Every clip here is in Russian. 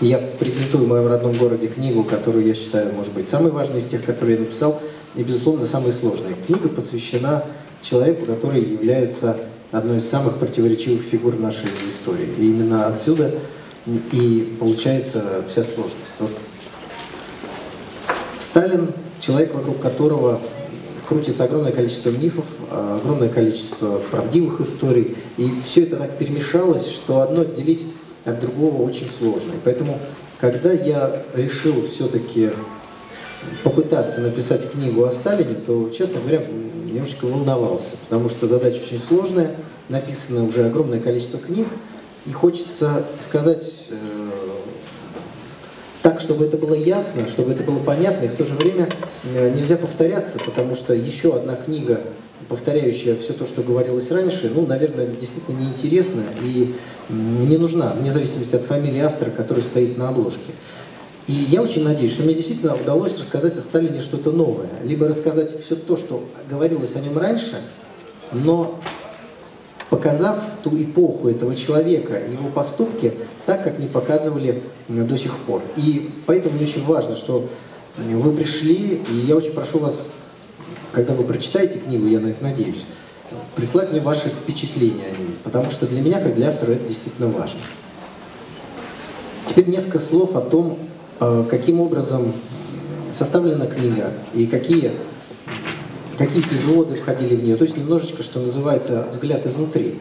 Я презентую в моем родном городе книгу, которую я считаю, может быть, самой важной из тех, которые я написал, и, безусловно, самой сложной. Книга посвящена человеку, который является одной из самых противоречивых фигур нашей истории. И именно отсюда и получается вся сложность. Вот Сталин — человек, вокруг которого крутится огромное количество мифов, огромное количество правдивых историй, и все это так перемешалось, что одно отделить от другого очень сложно. И поэтому, когда я решил все-таки попытаться написать книгу о Сталине, то, честно говоря, немножечко волновался, потому что задача очень сложная, написано уже огромное количество книг, и хочется сказать так, чтобы это было ясно, чтобы это было понятно, и в то же время нельзя повторяться, потому что еще одна книга, повторяющая все то, что говорилось раньше, ну, наверное, действительно неинтересна и не нужна, вне зависимости от фамилии автора, который стоит на обложке. И я очень надеюсь, что мне действительно удалось рассказать о Сталине что-то новое, либо рассказать все то, что говорилось о нем раньше, но показав ту эпоху этого человека, его поступки, так, как не показывали до сих пор. И поэтому мне очень важно, что вы пришли, и я очень прошу вас, когда вы прочитаете книгу, я на это надеюсь, прислать мне ваши впечатления о ней, потому что для меня, как для автора, это действительно важно. Теперь несколько слов о том, каким образом составлена книга и какие эпизоды входили в нее. То есть немножечко, что называется, взгляд изнутри.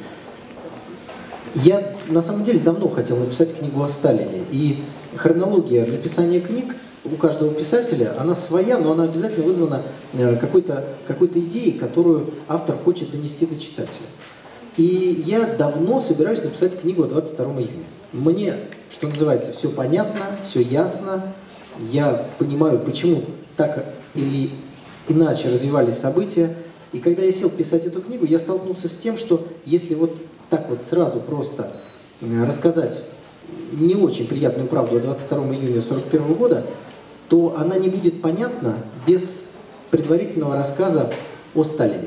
Я на самом деле давно хотел написать книгу о Сталине. И хронология написания книг у каждого писателя, она своя, но она обязательно вызвана какой-то идеей, которую автор хочет донести до читателя. И я давно собираюсь написать книгу о 22 июня. Мне, что называется, все понятно, все ясно. Я понимаю, почему так или иначе развивались события. И когда я сел писать эту книгу, я столкнулся с тем, что если вот так вот сразу просто рассказать не очень приятную правду о 22 июня 1941 года, то она не будет понятна без предварительного рассказа о Сталине.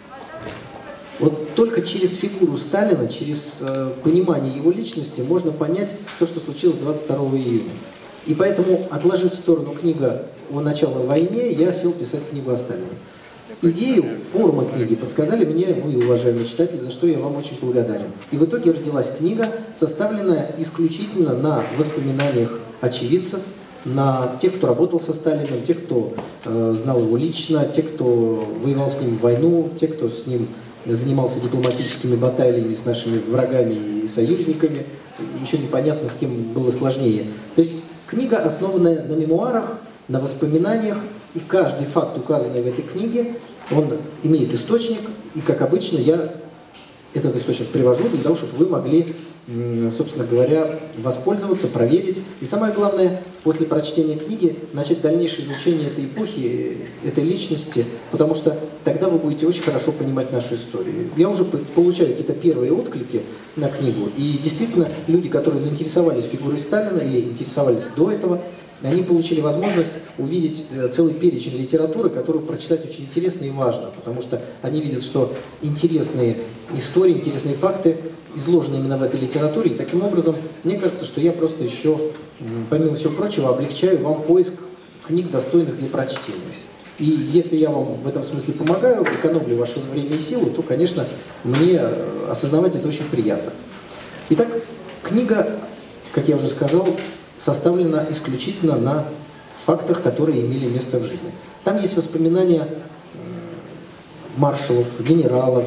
Вот только через фигуру Сталина, через понимание его личности можно понять то, что случилось 22 июня. И поэтому, отложив в сторону книгу о начале войны, я сел писать книгу о Сталине. Идею, форму книги подсказали мне вы, уважаемые читатели, за что я вам очень благодарен. И в итоге родилась книга, составленная исключительно на воспоминаниях очевидцев, на тех, кто работал со Сталиным, тех, кто знал его лично, тех, кто воевал с ним в войну, тех, кто с ним занимался дипломатическими баталиями с нашими врагами и союзниками. Еще непонятно, с кем было сложнее. То есть книга, основанная на мемуарах, на воспоминаниях, и каждый факт, указанный в этой книге, он имеет источник, и, как обычно, я этот источник привожу для того, чтобы вы могли, собственно говоря, воспользоваться, проверить. И самое главное, после прочтения книги, начать дальнейшее изучение этой эпохи, этой личности, потому что тогда вы будете очень хорошо понимать нашу историю. Я уже получаю какие-то первые отклики на книгу, и действительно, люди, которые заинтересовались фигурой Сталина или интересовались до этого, они получили возможность увидеть целый перечень литературы, которую прочитать очень интересно и важно, потому что они видят, что интересные истории, интересные факты изложены именно в этой литературе. И таким образом, мне кажется, что я просто еще, помимо всего прочего, облегчаю вам поиск книг, достойных для прочтения. И если я вам в этом смысле помогаю, экономлю ваше время и силы, то, конечно, мне осознавать это очень приятно. Итак, книга, как я уже сказал, составлена исключительно на фактах, которые имели место в жизни. Там есть воспоминания маршалов, генералов,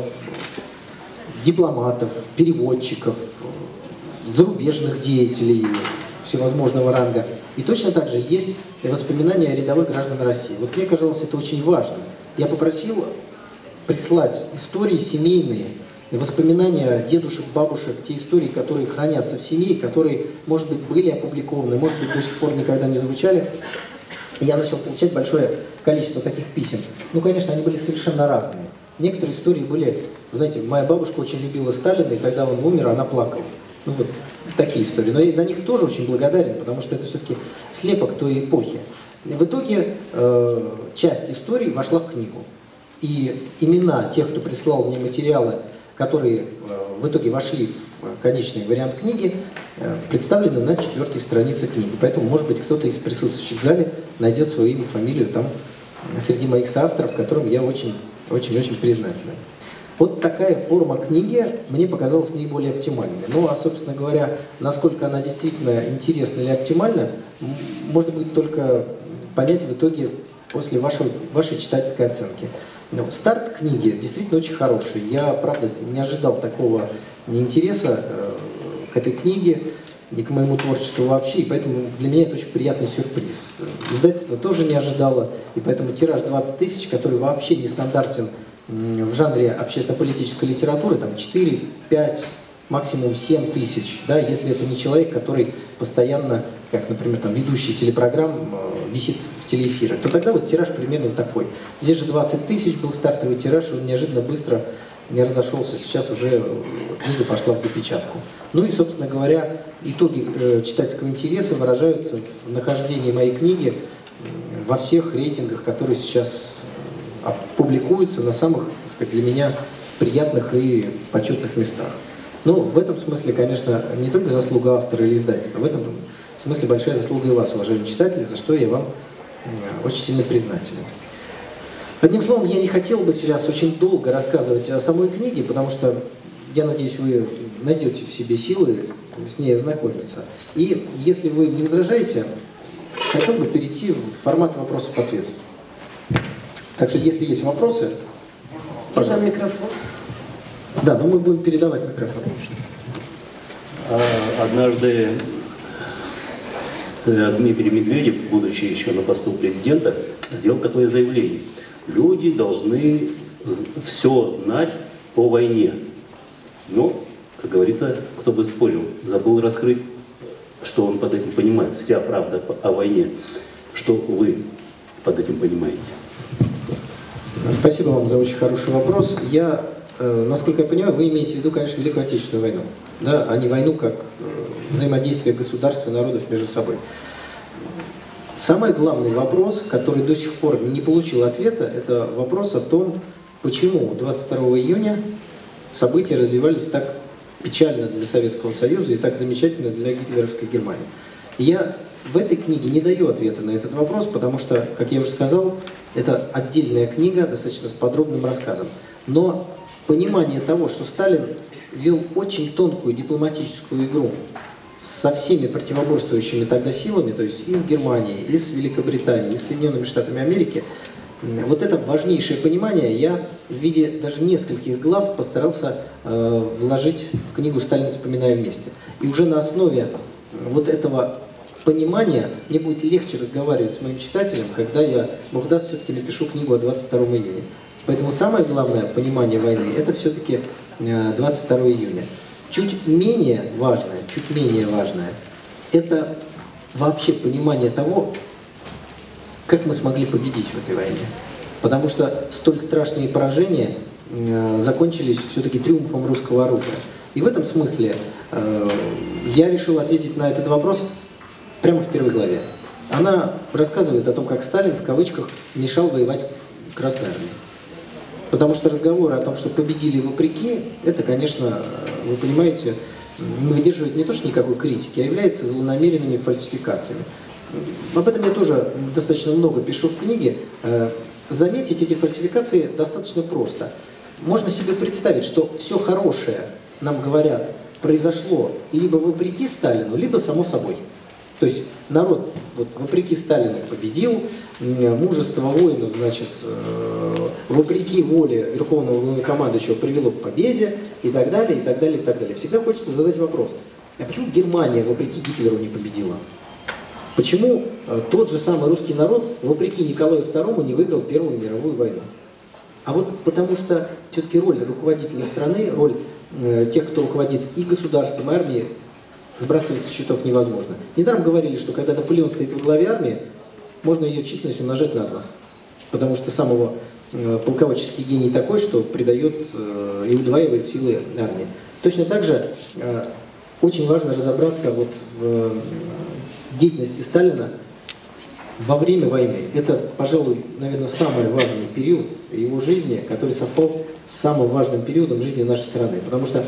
дипломатов, переводчиков, зарубежных деятелей всевозможного ранга. И точно так же есть воспоминания рядовых граждан России. Вот мне казалось это очень важно. Я попросил прислать истории семейные, воспоминания дедушек, бабушек, те истории, которые хранятся в семье, которые, может быть, были опубликованы, может быть, до сих пор никогда не звучали. И я начал получать большое количество таких писем. Ну, конечно, они были совершенно разные. Некоторые истории были, знаете, моя бабушка очень любила Сталина, и когда он умер, она плакала. Ну, вот такие истории. Но я за них тоже очень благодарен, потому что это все-таки слепок той эпохи. И в итоге часть историй вошла в книгу. И имена тех, кто прислал мне материалы, которые в итоге вошли в конечный вариант книги, представлены на 4-й странице книги. Поэтому, может быть, кто-то из присутствующих в зале найдет свое имя, фамилию там среди моих соавторов, которым я очень-очень признателен. Вот такая форма книги мне показалась наиболее оптимальной. Ну, а, собственно говоря, насколько она действительно интересна или оптимальна, можно будет только понять в итоге после вашей читательской оценки. Но старт книги действительно очень хороший. Я, правда, не ожидал такого интереса к этой книге и к моему творчеству вообще, и поэтому для меня это очень приятный сюрприз. Издательство тоже не ожидало, и поэтому тираж 20 тысяч, который вообще не стандартен в жанре общественно-политической литературы, там 4, 5, максимум 7 тысяч, да, если это не человек, который постоянно, как, например, там, ведущий телепрограмм, висит в телеэфирах, то тогда вот тираж примерно такой. Здесь же 20 тысяч был стартовый тираж, он неожиданно быстро не разошелся, сейчас уже книга пошла в допечатку. Ну и, собственно говоря, итоги читательского интереса выражаются в нахождении моей книги во всех рейтингах, которые сейчас публикуются на самых, так сказать, для меня приятных и почетных местах. Ну, в этом смысле, конечно, не только заслуга автора или издательства, в этом смысле большая заслуга и вас, уважаемые читатели, за что я вам очень сильно признателен. Одним словом, я не хотел бы сейчас очень долго рассказывать о самой книге, потому что, я надеюсь, вы найдете в себе силы с ней ознакомиться. И, если вы не возражаете, хотел бы перейти в формат вопросов-ответов. Так что, если есть вопросы, пожалуйста. Микрофон. Да, но мы будем передавать микрофон. Однажды Дмитрий Медведев, будучи еще на посту президента, сделал такое заявление. Люди должны все знать о войне. Но, как говорится, кто бы спорил, забыл раскрыть, что он под этим понимает. Вся правда о войне. Что вы под этим понимаете? Спасибо вам за очень хороший вопрос. Насколько я понимаю, вы имеете в виду, конечно, Великую Отечественную войну, да, а не войну как взаимодействие государств и народов между собой. Самый главный вопрос, который до сих пор не получил ответа, это вопрос о том, почему 22 июня события развивались так печально для Советского Союза и так замечательно для гитлеровской Германии. И я в этой книге не даю ответа на этот вопрос, потому что, как я уже сказал, это отдельная книга, достаточно с подробным рассказом. Но понимание того, что Сталин вел очень тонкую дипломатическую игру со всеми противоборствующими тогда силами, то есть и с Германией, и с Великобританией, и с Соединенными Штатами Америки, вот это важнейшее понимание я в виде даже нескольких глав постарался вложить в книгу «Сталин. Вспоминаем вместе». И уже на основе вот этого понимания мне будет легче разговаривать с моим читателем, когда я, Бог даст, все-таки напишу книгу о 22 июня. Поэтому самое главное понимание войны – это все-таки 22 июня. Чуть менее важное – это вообще понимание того, как мы смогли победить в этой войне. Потому что столь страшные поражения закончились все-таки триумфом русского оружия. И в этом смысле я решил ответить на этот вопрос прямо в первой главе. Она рассказывает о том, как Сталин, в кавычках, мешал воевать Красной Армии. Потому что разговоры о том, что победили вопреки, это, конечно, вы понимаете, не выдерживает не то что никакой критики, а является злонамеренными фальсификациями. Об этом я тоже достаточно много пишу в книге. Заметить эти фальсификации достаточно просто. Можно себе представить, что все хорошее, нам говорят, произошло либо вопреки Сталину, либо само собой. То есть народ вот, вопреки Сталину победил, мужество воинов, значит, вопреки воле Верховного Главнокомандующего привело к победе и так далее, и так далее, и так далее. Всегда хочется задать вопрос, а почему Германия вопреки Гитлеру не победила? Почему тот же самый русский народ вопреки Николаю II не выиграл Первую мировую войну? А вот потому что все-таки роль руководителя страны, роль тех, кто руководит и государством, и армией, сбрасывать со счетов невозможно. Недаром говорили, что когда Наполеон стоит во главе армии, можно ее численность умножать на 2. Потому что самого полководческий гений такой, что придает и удваивает силы армии. Точно так же очень важно разобраться вот в деятельности Сталина во время войны. Это, пожалуй, наверное, самый важный период его жизни, который совпал с самым важным периодом жизни нашей страны. Потому что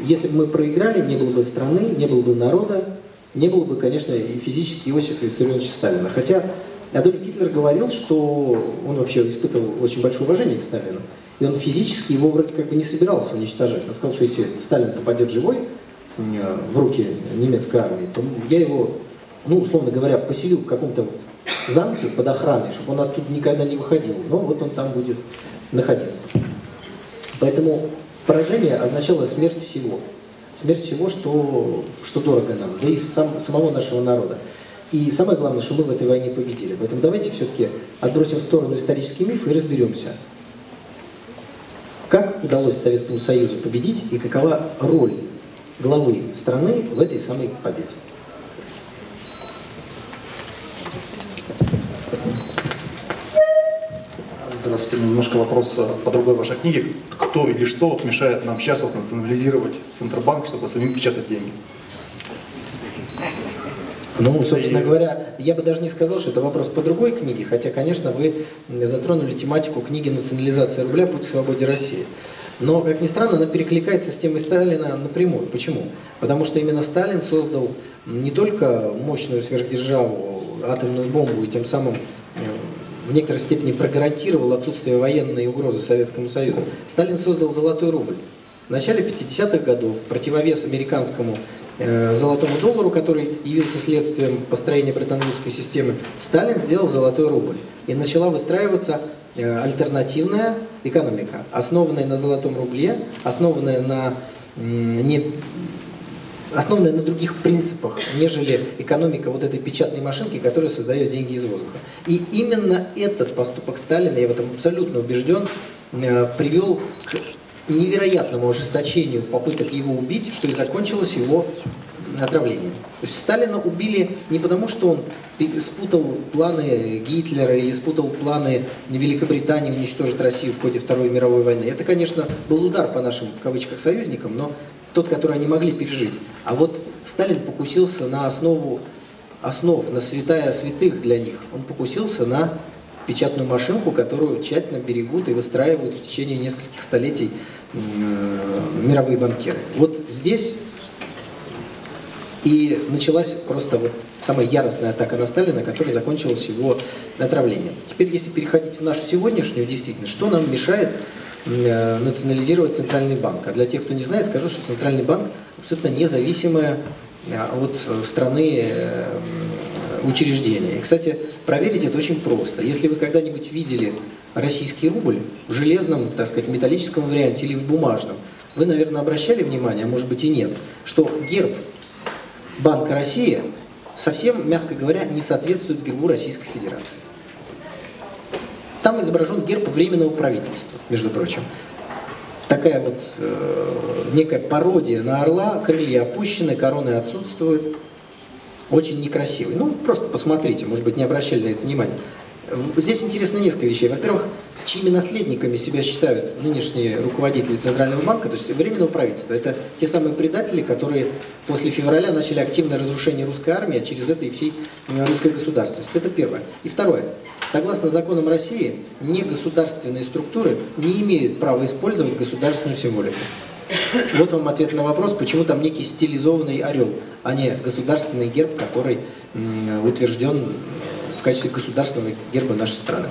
Если бы мы проиграли, не было бы страны, не было бы народа, не было бы, конечно, и физически Иосифа Виссарионовича Сталина. Хотя Адольф Гитлер говорил, что он вообще испытывал очень большое уважение к Сталину, и он физически его вроде как бы не собирался уничтожать. Он сказал, что если Сталин попадет живой в руки немецкой армии, то я его, ну, условно говоря, поселил в каком-то замке под охраной, чтобы он оттуда никогда не выходил. Но вот он там будет находиться. Поэтому поражение означало смерть всего. Смерть всего, что дорого нам, да и самого нашего народа. И самое главное, что мы в этой войне победили. Поэтому давайте все-таки отбросим в сторону исторический миф и разберемся, как удалось Советскому Союзу победить и какова роль главы страны в этой самой победе. Здравствуйте, немножко вопрос по другой вашей книге. Кто или что вот мешает нам сейчас вот национализировать Центробанк, чтобы самим печатать деньги? Ну, собственно говоря, я бы даже не сказал, что это вопрос по другой книге, хотя, конечно, вы затронули тематику книги «Национализация рубля. Путь к свободе России». Но, как ни странно, она перекликается с темой Сталина напрямую. Почему? Потому что именно Сталин создал не только мощную сверхдержаву, атомную бомбу, и тем самым в некоторой степени прогарантировал отсутствие военной угрозы Советскому Союзу. Сталин создал золотой рубль. В начале 50-х годов в противовес американскому золотому доллару, который явился следствием построения Бреттон-Вудской системы, Сталин сделал золотой рубль. И начала выстраиваться альтернативная экономика, основанная на золотом рубле, основанная на других принципах, нежели экономика вот этой печатной машинки, которая создает деньги из воздуха. И именно этот поступок Сталина, я в этом абсолютно убежден, привел к невероятному ожесточению попыток его убить, что и закончилось его отравлением. То есть Сталина убили не потому, что он спутал планы Гитлера или спутал планы Великобритании уничтожить Россию в ходе Второй мировой войны. Это, конечно, был удар по нашим, в кавычках, союзникам, но тот, который они могли пережить. А вот Сталин покусился на основу основ, на святая святых для них. Он покусился на печатную машинку, которую тщательно берегут и выстраивают в течение нескольких столетий мировые банкиры. Вот здесь и началась просто вот самая яростная атака на Сталина, которая закончилась его отравлением. Теперь, если переходить в нашу сегодняшнюю действительность, что нам мешает национализировать Центральный банк? А для тех, кто не знает, скажу, что Центральный банк абсолютно независимое от страны учреждение. И, кстати, проверить это очень просто. Если вы когда-нибудь видели российский рубль в железном, так сказать, металлическом варианте или в бумажном, вы, наверное, обращали внимание, а может быть и нет, что герб Банка России совсем, мягко говоря, не соответствует гербу Российской Федерации. Там изображен герб Временного правительства, между прочим. Такая вот некая пародия на орла, крылья опущены, короны отсутствуют. Очень некрасивый. Ну, просто посмотрите, может быть, не обращали на это внимания. Здесь интересно несколько вещей. Во-первых, чьими наследниками себя считают нынешние руководители Центрального банка, то есть Временного правительства. Это те самые предатели, которые после февраля начали активное разрушение русской армии, а через это и всей русской государственности. Это первое. И второе. Согласно законам России, негосударственные структуры не имеют права использовать государственную символику. Вот вам ответ на вопрос, почему там некий стилизованный орел, а не государственный герб, который утвержден в качестве государственного герба нашей страны.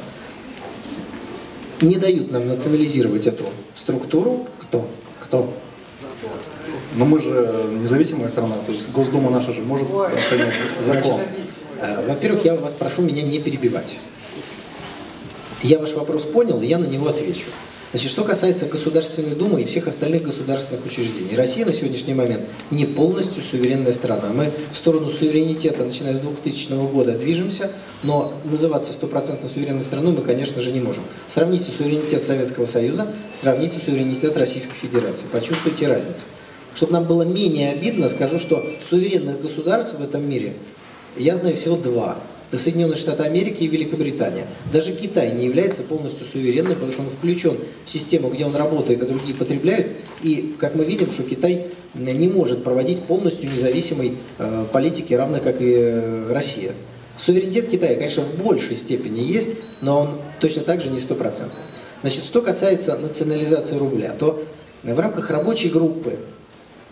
Не дают нам национализировать эту структуру. Кто? Но мы же независимая страна, то есть Госдума наша же может принять закон. Во-первых, я вас прошу меня не перебивать. Я ваш вопрос понял, и я на него отвечу. Значит, что касается Государственной Думы и всех остальных государственных учреждений, Россия на сегодняшний момент не полностью суверенная страна. Мы в сторону суверенитета, начиная с 2000 года, движемся, но называться стопроцентно суверенной страной мы, конечно же, не можем. Сравните суверенитет Советского Союза, сравните суверенитет Российской Федерации. Почувствуйте разницу. Чтобы нам было менее обидно, скажу, что суверенных государств в этом мире я знаю всего два. Это Соединенные Штаты Америки и Великобритания. Даже Китай не является полностью суверенным, потому что он включен в систему, где он работает, а другие потребляют. И, как мы видим, что Китай не может проводить полностью независимой политики, равно как и Россия. Суверенитет Китая, конечно, в большей степени есть, но он точно так же не стопроцентный. Значит, что касается национализации рубля, то в рамках рабочей группы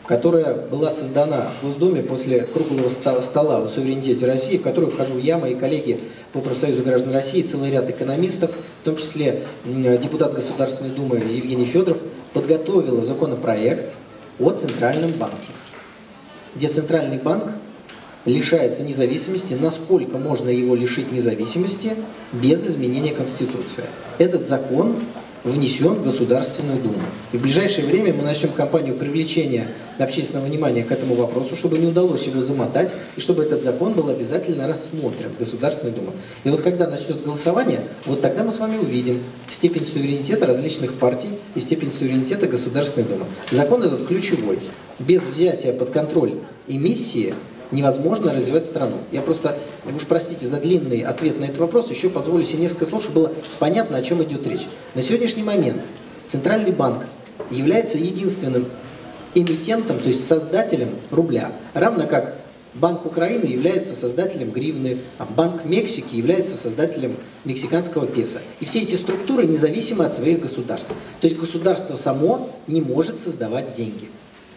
которая была создана в Госдуме после круглого стола о суверенитете России, в которую вхожу я, мои коллеги по профсоюзу граждан России, целый ряд экономистов, в том числе депутат Государственной Думы Евгений Федоров, подготовила законопроект о Центральном банке, где Центральный банк лишается независимости, насколько можно его лишить независимости без изменения Конституции. Этот закон внесен в Государственную Думу. И в ближайшее время мы начнем кампанию привлечения общественного внимания к этому вопросу, чтобы не удалось его замотать, и чтобы этот закон был обязательно рассмотрен в Государственной Думе. И вот когда начнет голосование, вот тогда мы с вами увидим степень суверенитета различных партий и степень суверенитета Государственной Думы. Закон этот ключевой. Без взятия под контроль эмиссии невозможно развивать страну. Я просто, уж простите за длинный ответ на этот вопрос, еще позволю себе несколько слов, чтобы было понятно, о чем идет речь. На сегодняшний момент Центральный банк является единственным эмитентом, то есть создателем рубля, равно как Банк Украины является создателем гривны, а Банк Мексики является создателем мексиканского песо. И все эти структуры независимы от своих государств. То есть государство само не может создавать деньги.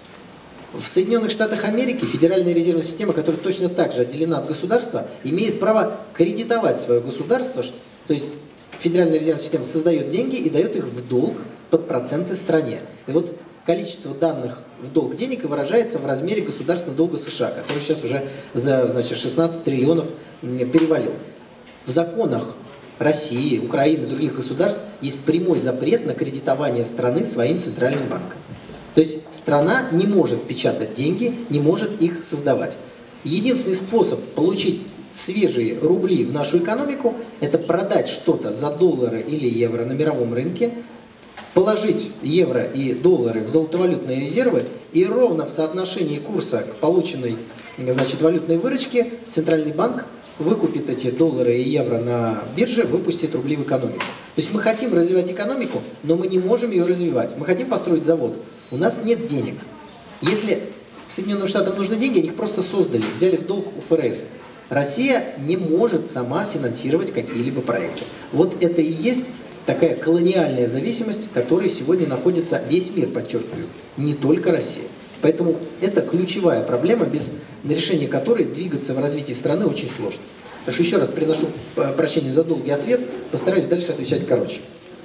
В Соединенных Штатах Америки Федеральная резервная система, которая точно так же отделена от государства, имеет право кредитовать свое государство, то есть Федеральная резервная система создает деньги и дает их в долг под проценты стране. И вот количество данных в долг денег выражается в размере государственного долга США, который сейчас уже за 16 триллионов перевалил. В законах России, Украины и других государств есть прямой запрет на кредитование страны своим центральным банком. То есть страна не может печатать деньги, не может их создавать. Единственный способ получить свежие рубли в нашу экономику – это продать что-то за доллары или евро на мировом рынке, положить евро и доллары в золотовалютные резервы, и ровно в соотношении курса к полученной валютной выручке Центральный банк выкупит эти доллары и евро на бирже, выпустит рубли в экономику. То есть мы хотим развивать экономику, но мы не можем ее развивать. Мы хотим построить завод. У нас нет денег. Если Соединенным Штатам нужны деньги, они их просто создали, взяли в долг у ФРС. Россия не может сама финансировать какие-либо проекты. Вот это и есть такая колониальная зависимость, в которой сегодня находится весь мир, подчеркиваю, не только Россия. Поэтому это ключевая проблема, без решения которой двигаться в развитии страны очень сложно. Так что еще раз приношу прощение за долгий ответ, постараюсь дальше отвечать короче.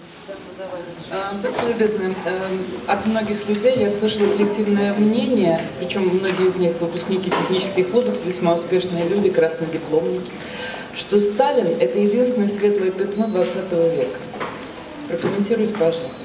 Будьте любезны, от многих людей я слышала коллективное мнение, причем многие из них выпускники технических вузов, весьма успешные люди, краснодипломники, что Сталин – это единственное светлое пятно 20 века. Прокомментируйте, пожалуйста.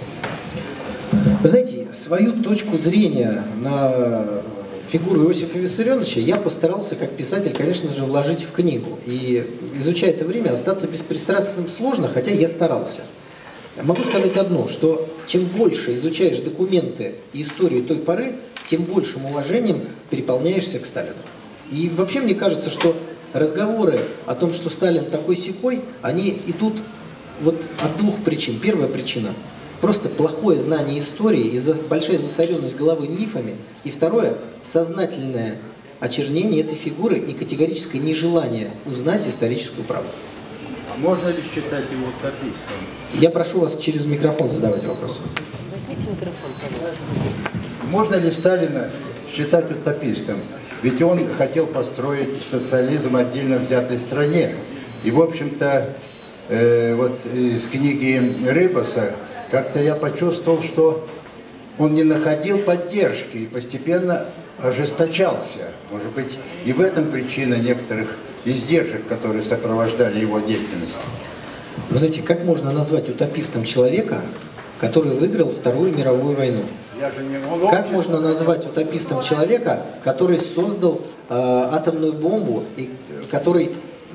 Вы знаете, свою точку зрения на фигуру Иосифа Виссарионовича я постарался, как писатель, конечно же, вложить в книгу. И, изучая это время, остаться беспристрастным сложно, хотя я старался. Могу сказать одно, что чем больше изучаешь документы и историю той поры, тем большим уважением переполняешься к Сталину. И вообще мне кажется, что разговоры о том, что Сталин такой-сякой, они идут вот от двух причин. Первая причина – просто плохое знание истории и большая засоренность головы мифами. И второе – сознательное очернение этой фигуры и категорическое нежелание узнать историческую правду. А можно ли считать его утопистом? Я прошу вас через микрофон задавать вопросы. Возьмите микрофон, пожалуйста. Можно ли Сталина считать утопистом? Ведь он хотел построить социализм в отдельно взятой стране. И, в общем-то, вот из книги Рыбаса как-то я почувствовал, что он не находил поддержки и постепенно ожесточался. Может быть, и в этом причина некоторых издержек, которые сопровождали его деятельность. Вы знаете, как можно назвать утопистом человека, который выиграл Вторую мировую войну? Как можно назвать утопистом человека, который создал атомную бомбу, и который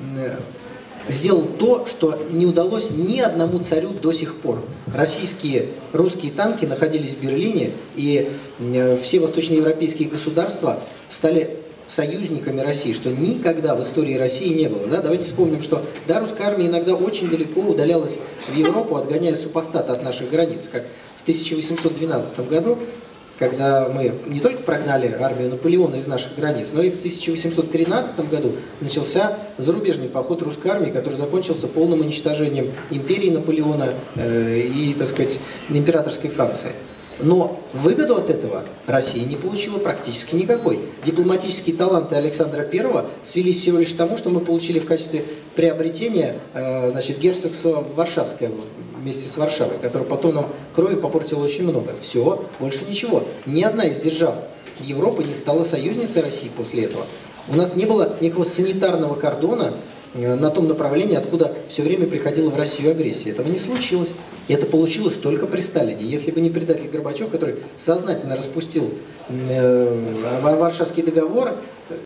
сделал то, что не удалось ни одному царю до сих пор? Русские танки находились в Берлине, и все восточноевропейские государства стали союзниками России, что никогда в истории России не было. Да? Давайте вспомним, что русская армия иногда очень далеко удалялась в Европу, отгоняя супостата от наших границ, как в 1812 году, когда мы не только прогнали армию Наполеона из наших границ, но и в 1813 году начался зарубежный поход русской армии, который закончился полным уничтожением империи Наполеона и, так сказать, императорской Франции. Но выгоду от этого Россия не получила практически никакой. Дипломатические таланты Александра I свелись всего лишь к тому, что мы получили в качестве приобретения значит, герцогство Варшавское вместе с Варшавой, которое потом нам крови попортило очень много. Все, больше ничего. Ни одна из держав Европы не стала союзницей России после этого. У нас не было никакого санитарного кордона на том направлении, откуда все время приходила в Россию агрессия. Этого не случилось. И это получилось только при Сталине. Если бы не предатель Горбачев, который сознательно распустил Варшавский договор,